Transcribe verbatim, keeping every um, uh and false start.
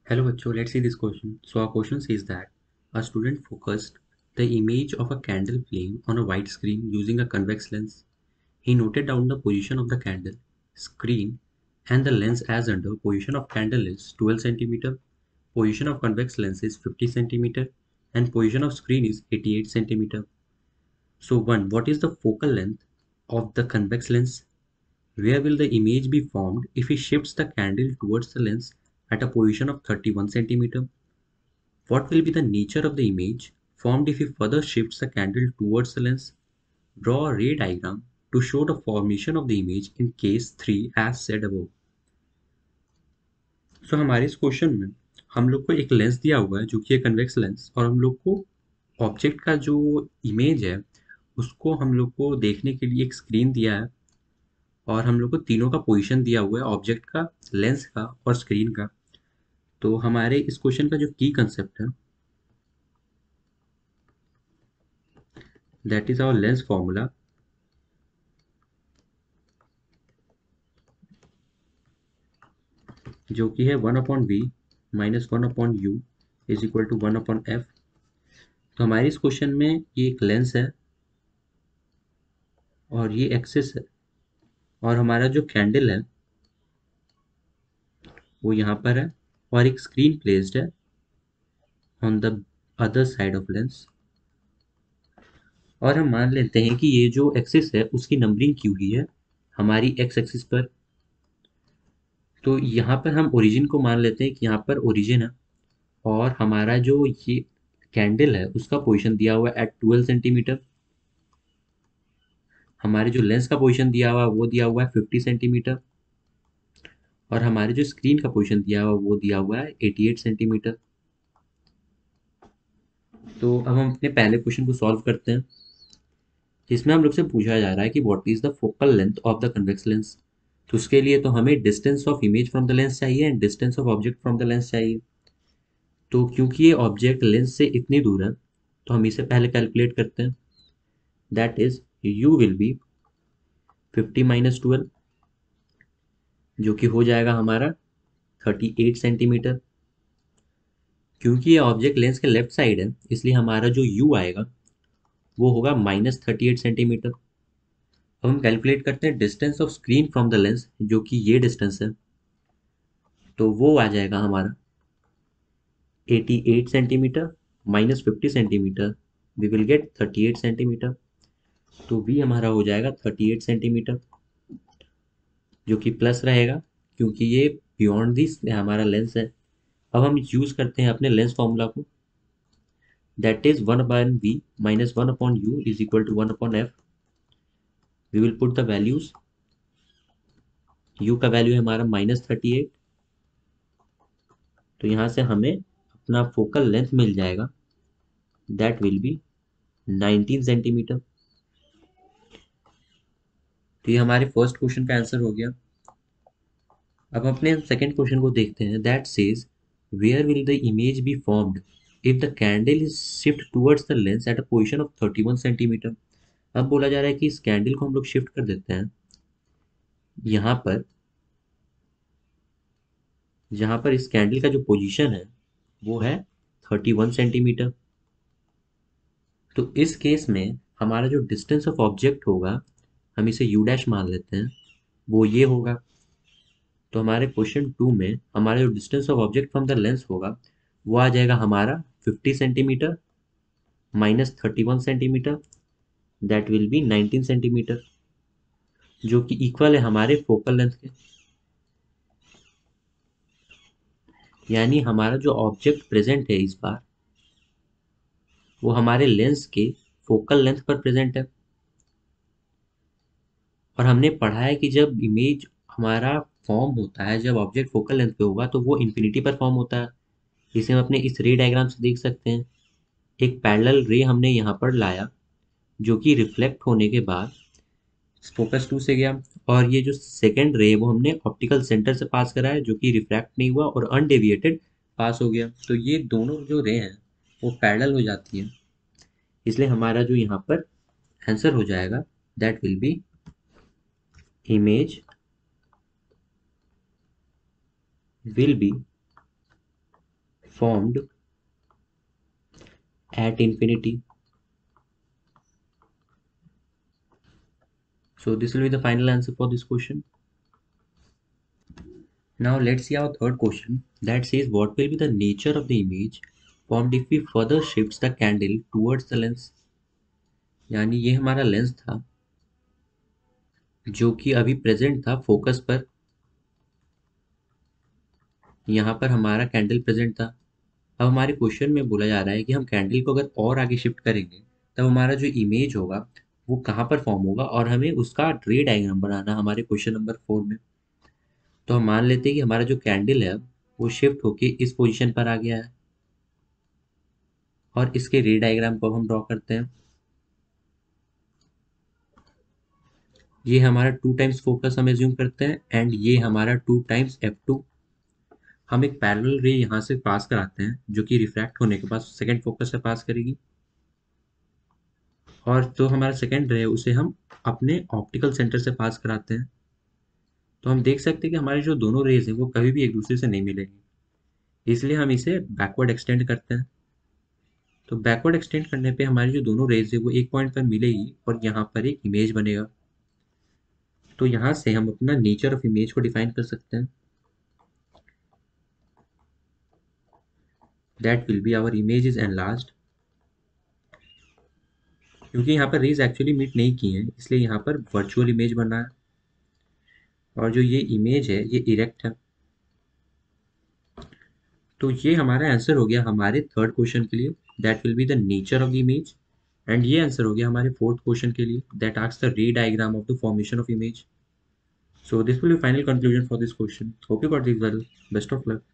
Hello, Bacho. Let's see this question. So our question says that a student focused the image of a candle flame on a white screen using a convex lens. He noted down the position of the candle, screen, and the lens as under position of candle is twelve centimeter, position of convex lens is fifty centimeter, and position of screen is eighty-eight centimeter. So one, what is the focal length of the convex lens? Where will the image be formed if he shifts the candle towards the lens at a position of thirty-one centimeter? What will be the nature of the image formed if he further shifts the candle towards the lens? Draw a ray diagram to show the formation of the image in case three as said above. So हमारे इस question में हम लोग को एक lens दिया हुआ है जो कि है कन्वेक्स लेंस, और हम लोग को ऑब्जेक्ट का जो इमेज है उसको हम लोग को देखने के लिए एक स्क्रीन दिया है, और हम लोग को तीनों का पोजीशन दिया हुआ है, ऑब्जेक्ट का, लेंस का और स्क्रीन का। तो हमारे इस क्वेश्चन का जो की कंसेप्ट है, that is our lens formula, जो कि है one upon v minus one upon u is equal to one upon f. तो हमारे इस क्वेश्चन में ये एक लेंस है और ये एक्सिस है, और हमारा जो कैंडल है वो यहाँ पर है, और एक स्क्रीन प्लेस्ड है on the other side of lens. और हम मान लेते हैं कि ये जो एक्सिस है उसकी नंबरिंग की हुई है हमारी एक्स एक्सिस पर। तो यहाँ पर हम ओरिजिन को मान लेते हैं कि यहाँ पर ओरिजिन है, और हमारा जो ये कैंडल है उसका पोजीशन दिया हुआ है एट ट्वेल्व सेंटीमीटर। हमारे जो लेंस का पोजीशन दिया हुआ है वो दिया हुआ है फिफ्टी सेंटीमीटर, और हमारे जो स्क्रीन का पोजीशन दिया हुआ है वो दिया हुआ है एटी एट सेंटीमीटर। तो अब हम अपने पहले क्वेश्चन को सॉल्व करते हैं, जिसमें हम लोग से पूछा जा रहा है कि what is the focal length of the convex lens. तो उसके लिए तो हमें distance of image from the lens चाहिए and distance of object from the lens चाहिए। तो क्योंकि ये ऑब्जेक्ट लेंस से इतनी दूर है तो हम इसे पहले कैलकुलेट करते हैं। That is u will be fifty minus twelve, जो कि हो जाएगा हमारा थर्टी एट सेंटीमीटर। क्योंकि ये ऑब्जेक्ट लेंस के लेफ्ट साइड है इसलिए हमारा जो u आएगा वो होगा माइनस थर्टी एट सेंटीमीटर। अब हम कैलकुलेट करते हैं distance of screen from the lens, जो कि ये डिस्टेंस है। तो वो आ जाएगा हमारा eighty eight centimetre minus fifty centimetre, we will get thirty eight centimetre. तो v हमारा हो जाएगा थर्टी एट सेंटीमीटर, जो कि प्लस रहेगा क्योंकि ये बियॉन्ड दिस हमारा लेंस है। अब हम यूज करते हैं अपने लेंस फॉर्मूला को, that is one upon v minus one upon u is equal to one upon f. We will put the values. u का वैल्यू है हमारा माइनस थर्टी एट, तो यहाँ से हमें अपना फोकल लेंथ मिल जाएगा, that will be nineteen centimetre. तो ये हमारे फर्स्ट क्वेश्चन का आंसर हो गया। अब अपने सेकंड क्वेश्चन को देखते हैं, that says where will the image be formed if the candle is shift towards the lens at a position of thirty one centimetre. अब बोला जा रहा है कि इस कैंडल को हम लोग शिफ्ट कर देते हैं यहाँ पर, जहाँ पर इस कैंडल का जो पोजीशन है वो है थर्टी वन सेंटीमीटर। तो इस केस में हमारा जो डिस्टेंस ऑफ ऑब्जेक्ट होगा, हम इसे यू डैश मान लेते हैं, वो ये होगा। तो हमारे क्वेश्चन टू में हमारा जो distance of object from the lens होगा वो आ जाएगा हमारा fifty centimetre minus thirty one centimetre, that will be nineteen centimetre, जो कि इक्वल है हमारे फोकल लेंथ के। यानी हमारा जो ऑब्जेक्ट प्रेजेंट है इस बार वो हमारे लेंस के फोकल लेंथ पर प्रेजेंट है। और हमने पढ़ा है कि जब इमेज हमारा फॉर्म होता है, जब ऑब्जेक्ट फोकल लेंथ पे होगा तो वो इन्फिनिटी पर फॉर्म होता है। इसे हम अपने इस रे डायग्राम से देख सकते हैं। एक पैरेलल रे हमने यहाँ पर लाया जो कि रिफ्लेक्ट होने के बाद फोकस टू से गया, और ये जो सेकेंड रे है वो हमने ऑप्टिकल सेंटर से पास करा है जो कि रिफ्रैक्ट नहीं हुआ और अनडेविएटेड पास हो गया। तो ये दोनों जो रे हैं वो पैरेलल हो जाती हैं, इसलिए हमारा जो यहाँ पर आंसर हो जाएगा that will be image will be formed at infinity. So this will be the final answer for this question. Now let's see our third question that says what will be the nature of the image formed if we further shifts the candle towards the lens. यानी ये हमारा lens था जो कि अभी present था focus पर, यहाँ पर हमारा कैंडल प्रेजेंट था। अब हमारे क्वेश्चन में बोला जा रहा है कि हम कैंडल को अगर और आगे शिफ्ट करेंगे तब हमारा जो इमेज होगा वो कहाँ पर फॉर्म होगा, और हमें उसका रे डायग्राम बनाना हमारे क्वेश्चन नंबर फोर में। तो हम मान लेते हैं कि हमारा जो कैंडल है अब वो शिफ्ट होके इस पोजीशन पर आ गया है, और इसके रे डायग्राम को अब हम ड्रॉ करते हैं। ये हमारा टू टाइम्स फोकस हम एज्यूम करते हैं, एंड ये हमारा टू टाइम्स एफ टू। हम एक पैरेलल रे यहाँ से पास कराते हैं जो कि रिफ्रैक्ट होने के बाद सेकेंड फोकस से पास करेगी, और जो हमारा सेकेंड रे है उसे हम अपने ऑप्टिकल सेंटर से पास कराते हैं। तो हम देख सकते हैं कि हमारे जो दोनों रेज हैं वो कभी भी एक दूसरे से नहीं मिलेंगी, इसलिए हम इसे बैकवर्ड एक्सटेंड करते हैं। तो बैकवर्ड एक्सटेंड करने पे हमारी जो दोनों रेज है वो एक पॉइंट पर मिलेगी और यहाँ पर एक इमेज बनेगा। तो यहाँ से हम अपना नेचर ऑफ इमेज को डिफाइन कर सकते हैं। That will be our image is enlarged. क्योंकि यहाँ पर रेज एक्चुअली मीट नहीं की हैं इसलिए यहाँ पर वर्चुअल इमेज बना है, और जो ये इमेज है ये इरेक्ट है। तो ये हमारा आंसर हो गया हमारे थर्ड क्वेश्चन के लिए, that will be the nature of the image. And ये आंसर हो गया हमारे फोर्थ क्वेश्चन के लिए, that asks the ray diagram of the formation of image. So this will be final conclusion for this question. Hope you got this well. Best of luck.